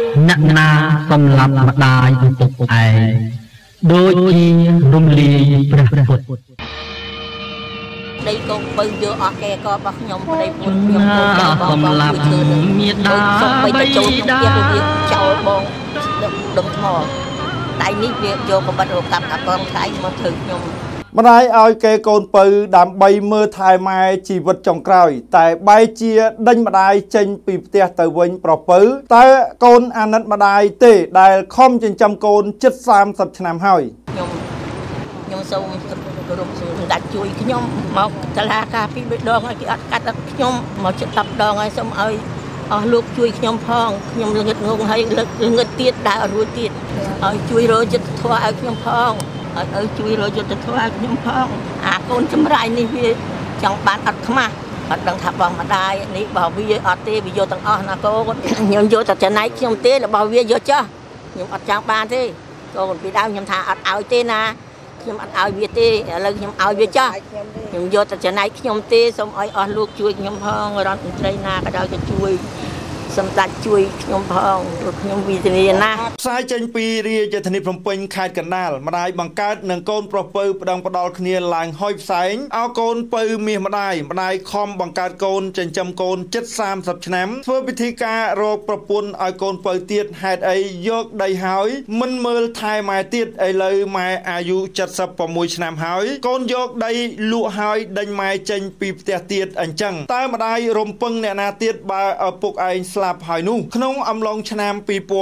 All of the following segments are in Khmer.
អ្នកណាសម្លាប់ម្ដាយឪពុកឯងដូចជារំលាយព្រះពុទ្ធដីកូនបើយកអស់គេក៏របស់ខ្ញុំប្តីពុនខ្ញុំសម្លាប់មេដាសូមបីទៅចូលក្នុងផ្ទះវាចោលបងដុំថ្មដៃនេះវាយកកបិតរកកាប់កាប់បងថ្លៃមកធ្វើខ្ញុំម្ដាយឲ្យគេកូនពៅដើម្បីមើលថែម៉ែជីវិតចុងក្រោយតែបែរជាដេញម្ដាយចេញពីផ្ទះទៅវិញប្រពៅតើកូនអាណិតម្ដាយទេដែលខំចិញ្ចឹមកូនជិត30ឆ្នាំហើយខ្ញុំសូមគោរពសម្ដេចជួយខ្ញុំមកតឡាការពីរដងឲ្យគេអត់កាត់ខ្ញុំមកជិត10ដងហើយសូមឲ្យអស់លោកជួយខ្ញុំផងខ្ញុំល្ងឹតងងហើយល្ងឹតទៀតដើរអត់រួចទៀតឲ្យជួយរកចិត្តធម៌ឲ្យខ្ញុំផងឲ្យជួយរកយុទ្ធធម៌ឲ្យខ្ញុំផងអាកូនចម្រៃនេះវាចង់បានអត់ខ្មាស់អត់ដឹងថាបងម្ដាយនេះបើវាអត់ទេវាយកទាំងអស់ណាកូនខ្ញុំយកតែចំណែកខ្ញុំទេរបស់វាយកចោះខ្ញុំអត់ចង់បានទេកូនពីដើមខ្ញុំថាអត់ឲ្យទេណាខ្ញុំអត់ឲ្យវាទេឥឡូវខ្ញុំឲ្យវាចោះខ្ញុំយកតែចំណែកខ្ញុំទេសូមឲ្យអស់លោកជួយខ្ញុំផងរដ្ឋមន្ត្រីណាក៏ដោយក៏ជួយសម្ដេចជួយខ្ញុំផងព្រោះខ្ញុំវិធានណាផ្សាយចេញពីរាជធានីភ្នំពេញខេត្តកណ្ដាលម្ដាយបង្កើតនឹងកូនប្រុសពៅប្តឹងផ្ដាល់គ្នាឡើងហុយផ្សែងឲ្យកូនពៅមាសម្ដាយខំបង្កើតកូនចិញ្ចឹមកូនជិត30ឆ្នាំធ្វើពិធីការរកប្រពន្ធឲ្យកូនពៅទៀតហេតុអីយកដីហើយមិនមើលថែម៉ែទៀតឥឡូវម៉ែអាយុ76ឆ្នាំហើយកូនយកដីលក់ហើយដេញម៉ែចេញពីផ្ទះទៀតអញ្ចឹងតើម្ដាយរំពឹងអ្នកណាទៀតបើឪពុកឯងស្លាប់ហើយនោះក្នុងអំឡុងឆ្នាំ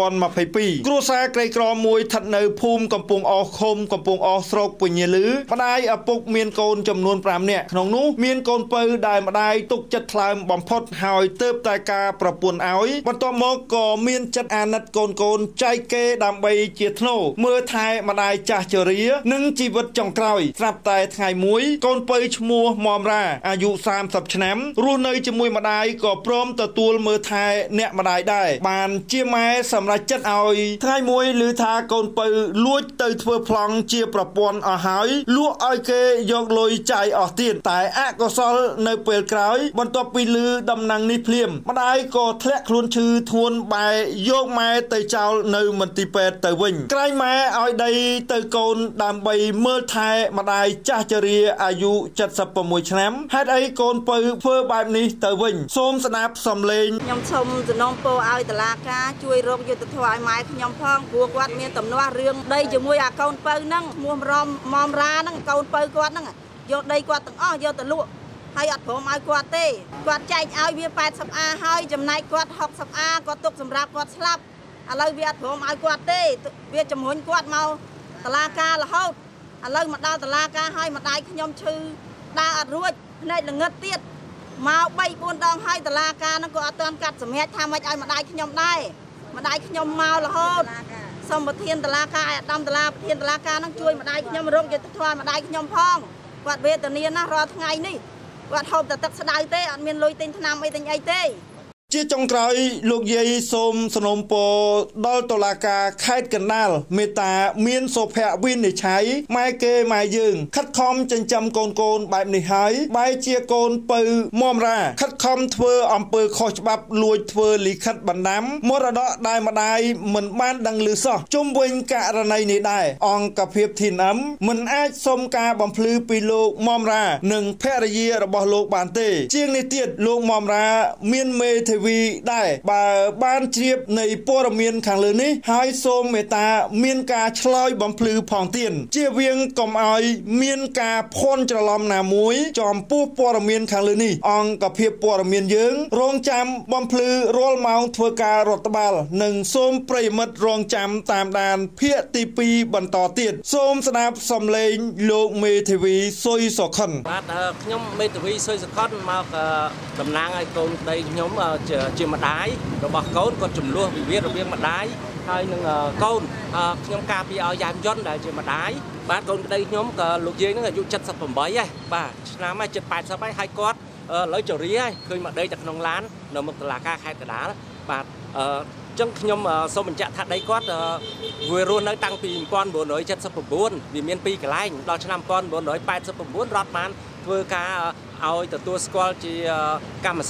2022គ្រួសារក្រីក្រមួយស្ថិតនៅភូមិកំពង់អឃុំកំពង់អស្រុកពញាលឺម្ដាយឪពុកមានកូនចំនួន5នាក់ក្នុងនោះមានកូនពៅដែលម្ដាយទុកចិត្តថ្លើមបំផុតហើយទើបតែការប្រពន្ធឲ្យបន្ទាប់មកក៏មានចិត្តអាណិតកូនចែកគេដើម្បីជាធ្នូមើលថែម្ដាយចាស់ជរានិងជីវិតចុងក្រោយស្រាប់តែថ្ងៃមួយកូនពៅឈ្មោះមុំរាអាយុ30ឆ្នាំរស់នៅជាមួយម្ដាយក៏ព្រមទទួលមើលថែអ្នកម្ដាយដែរបានជាម៉ែសម្រាប់ចិត្តឲ្យថ្ងៃមួយឮថាកូនពៅលួចទៅធ្វើប្លង់ជាប្រពន្ធអស់ហើយលក់ឲ្យគេយកលុយចាយអស់ទៀតតែអកុសលនៅពេលក្រោយបន្ទាប់ពីឮដំណឹងនេះភ្លាមម្ដាយក៏ធ្លាក់ខ្លួនឈឺធ្ងន់បែរយកម៉ែទៅចោលនៅមន្ទីរពេទ្យទៅវិញក្រែងម៉ែឲ្យដីទៅកូនដើម្បីមើលថែម្ដាយចាស់ជរាអាយុ76ឆ្នាំហេតុអីកូនពៅធ្វើបែបនេះទៅវិញសូមស្ដាប់សំឡេងខ្ញុំសូមសំណូមពរឲ្យតុលាការជួយរកយុត្តិធម៌ឲ្យម៉ែខ្ញុំផងព្រោះគាត់មានទំនាស់រឿងដីជាមួយអាកូនពៅហ្នឹងឈ្មោះមុំរាហ្នឹងកូនពៅគាត់ហ្នឹងយកដីគាត់ទាំងអស់យកទៅលក់ហើយអត់ព្រមឲ្យគាត់ទេគាត់ចែកឲ្យវា80អាហើយចំណែកគាត់60អាគាត់ទុកសម្រាប់គាត់ស្លាប់ឥឡូវវាអត់ព្រមឲ្យគាត់ទេវាជំរុញគាត់មកតុលាការរហូតឥឡូវមកដល់តុលាការហើយម្ដាយខ្ញុំឈឺដើរអត់រួចភ្នែកល្ងឹតទៀតមក3-4ដងហើយតុលាការហ្នឹងក៏អត់ទាន់កាត់សម្រេចថាមិនឲ្យម្ដាយខ្ញុំដែរម្ដាយខ្ញុំមករហូតសូមប្រធានតុលាការអាដាមតុលាប្រធានតុលាការហ្នឹងជួយម្ដាយខ្ញុំរកយុត្តិធម៌ម្ដាយខ្ញុំផងគាត់វេទនាណាស់រាល់ថ្ងៃនេះគាត់ហូបតែទឹកស្ដៅទេអត់មានលុយទិញថ្នាំអីទិញអីទេជាចុងក្រោយលោកយាយសូមសនំពរដល់តុលាការខេត្តកណ្ដាលមេត្តាមានសុភវិនិច្ឆ័យម៉ែគេម៉ែយើងខិតខំចិញ្ចឹមកូនបែបនេះហើយបែរជាកូនពៅមុំរាខិតខំធ្វើអំពើខុសច្បាប់លួចធ្វើលិខិតបណ្ដាំមរតកដែលម្ដាយមិនបានដឹងឮសោះជុំវិញករណីនេះដែរអង្គភាពធីនអឹមមិនអាចសុំការបំភ្លឺពីលោកមុំរានិងភរិយារបស់លោកបានទេជាងនេះទៀតលោកមុំរាមានមេធាវីដែរបើបានជ្រាបនៃព័ត៌មានខាងលើនេះហើយសូមមេត្តាមានការឆ្លើយបំភ្លឺផងទៀតជៀសវាងកុំឲ្យមានការភ័ន្តច្រឡំណាមួយចំពោះព័ត៌មានខាងលើនេះអង្គភាពព័ត៌មានយើងរងចាំបំភ្លឺរាល់ម៉ោងធ្វើការរដ្ឋបាលនិងសូមប្រិយមិត្តរងចាំតាមដានភាគទី2បន្តទៀតសូមស្ដាប់សំឡេងលោកមេធាវីសុយសុខុនបាទខ្ញុំមេធាវីសុយសុខុនមកតំណាងឲ្យកូនប្តីខ្ញុំជាម្ដាយរបស់កូនគាត់ចំនួនវិវាទរវាងម្ដាយហើយនឹងកូនខ្ញុំការពារឲ្យយ៉ាមយន្តដែលជាម្ដាយបាទកូនប្តីខ្ញុំក៏លោកយាយនឹងអាយុ78ហើយបាទឆ្នាំហើយ70 80ហើយគាត់ឥឡូវជរាហើយឃើញមកដីតែក្នុងឡាននៅមុខតុលាការខេត្តកណ្ដាលបាទចឹងខ្ញុំសូមបញ្ជាក់ថាដីគាត់វារស់នៅតាំងពី1979វាមាន2កន្លែងដល់ឆ្នាំ1989រដ្ឋបានធ្វើការឲ្យទទួលស្គាល់ជាកម្មសិទ្ធិ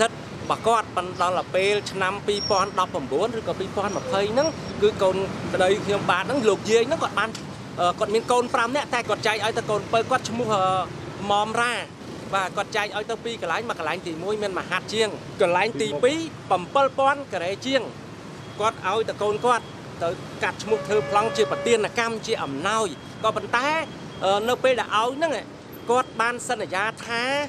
bà con ban đó là pe năm pi pon đọc bẩm bốn rồi có pi pon mà phơi nắng cứ còn đây khi bà nắng luộc dê nó còn ban còn miền cồn pram nè tại còn chạy ở ta cồn pơi quát chung mòm ra và còn chạy ở ta pi cái lái mà cái lái thì môi men mà hạt chiêng cái lái thì pi bẩm pol pon cái đấy chiêng quát ở ta cồn quát tới cắt chung thơ plong chia bát tiên là cam chia ẩm nao có bận té nơi pe đã áo nè quát ban sân ở giá thá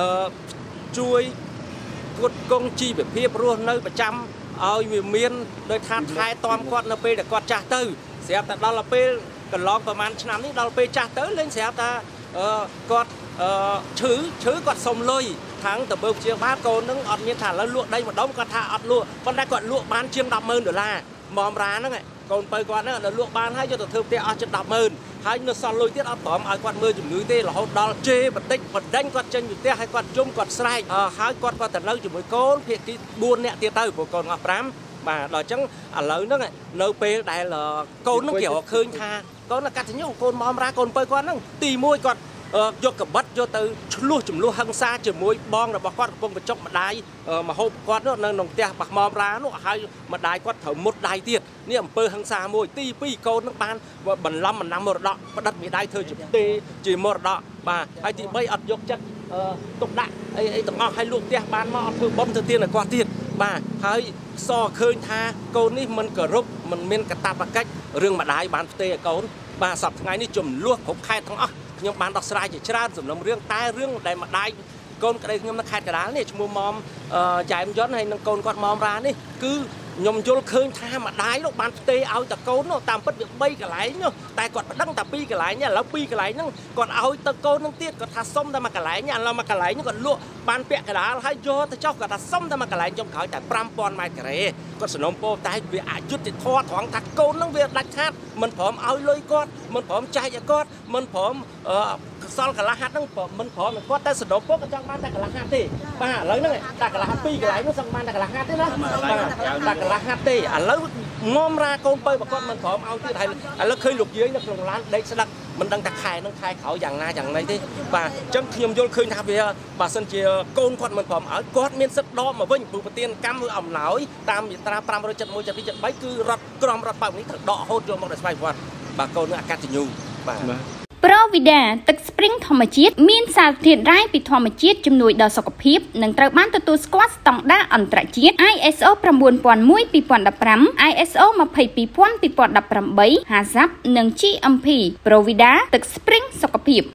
chui quất công chi về phía luôn nơi ประจำ ao về miền nơi than thái tom quát nơi pe để quát trả tư sẽ ta đó là pe cần lonประมาณ nămนี้ đó là pe trả tới lên sẽ ta quát chữ quát sông lôi tháng từ bơm chia bát cô nâng ọt miền thả lên lụa đây một đống quát thả ọt lụa con đây quát lụa bán chiêm đập mơn $, mòm ra nó này còn pe quát nó là lụa bán hay cho tụi thương tê ọt trên đập mơn hay nó son lôi tiết ọt tóm ai quát mưa chùm núi tê là hốt đó chê bật đánh quát chân chùm tê hay quát chung quát sai hay quát từ lâu chùm mùi côn thì cái buôn nẹt tiết tới của con ngọc rám mà đòi chẳng lớn đó này nơi pe đây là côn nó kiểu khơi tha có là cắt những côn mòm ra côn pe quát nó tì môi quát vô cầm bắt vô từ lúa chùm lúa hăng xa chùm muối bong là bà con bông bị chọc mà đai mà hộp quát nó nông nông tia bạc mòm ra nó hay mà đai quát thở một đai tiệt nè pơ hăng xa muối ti pi côn nó ban và bẩn lắm mà năm một đọ mà đặt bị đai thôi chùm tê chỉ một đọ mà hay thì bây ắt vô chất tục đại ấy tổng ngọc hay luộc tia ban mà thôi bông từ tiên là qua tiền mà hay so khơi tha côn ní mình cờ rúc mình miên cả tạp cách riêng mà đai bán tê côn bà sập ngày ní chùm lúa hộp khai thằng óc nhưng bạn đọc sai chỉ ra dùng làm riêng tai riêng đây mà đai con cái đây nhưng nó khai cái đá này mua mom chạy gió hay nâng con quạt mom ra đi cứ nhom vô khơi tha mà đái nó bán tê ao tập côn nó tam bất được bay cái lái nhá tại còn đăng tập pi cái lái nha lão pi cái lái nó còn ao tập côn nó tiết còn thà xong ta mà cái lái nha lo mà cái lái nó còn lụa bán bẹ cái đá hay vô ta cho cả thà xong ta mà cái lái trong khởi tại pram pon mai cái còn sườn nôm po tai về ai chút thì thoa thoáng thà côn nó về đánh hát mình phỏm ao lôi con mình phỏm chai cho con mình phỏm sau cả lá hạt nó mình phỏm mình có tay sườn nôm po cái trong ban tay cả lá hạt đi ba lấy nó này tay cả lá hạt pi cái lái nó xong ban tay cả lá hạt đấy đó tay cả lá hạt đi lấy mom ra con bơi bà con mình phỏm ao thứ thầy lấy khơi lục dưới nó lồng lán đây sẽ đặt mình đang khai nó khai khảo dạng na dạng này thế và trong khi vô khơi thà về bà sân chia con con mình phỏm ở con miên sức đó mà với những bùn tiên cam với ẩm nói tam việt ta pram rồi chặt môi chặt đi chặt bấy cứ rập crom rập bạc ní thật đọ hốt vô một đại sai vật bà con nó cắt nhu bà Provida ទឹក Spring ធម្មជាតិមានសារធាតុរ៉ែពីធម្មជាតិជំនួយដល់សុខភាពនិងត្រូវបានទទួលស្គាល់ស្តង់ដារអន្តរជាតិ ISO 9001:2015 ISO 22000:2018 HACCP និង GMP Provida ទឹក Spring សុខភាព